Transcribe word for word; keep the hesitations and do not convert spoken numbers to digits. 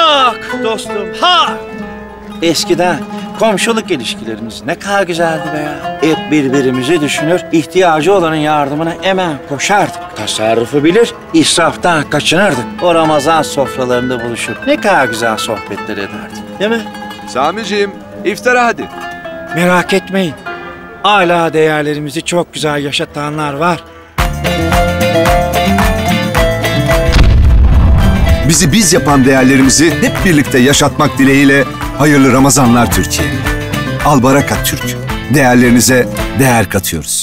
Hak dostum, hak! Eskiden komşuluk ilişkilerimiz ne kadar güzeldi be ya. Hep birbirimizi düşünür, ihtiyacı olanın yardımına hemen koşardık. Tasarrufu bilir, israftan kaçınırdık. O Ramazan sofralarında buluşup ne kadar güzel sohbetler ederdik, değil mi? Samiciğim, iftara hadi. Merak etmeyin. Hala değerlerimizi çok güzel yaşatanlar var. Bizi biz yapan değerlerimizi hep birlikte yaşatmak dileğiyle hayırlı Ramazanlar Türkiye. Albaraka Türk. Değerlerinize değer katıyoruz.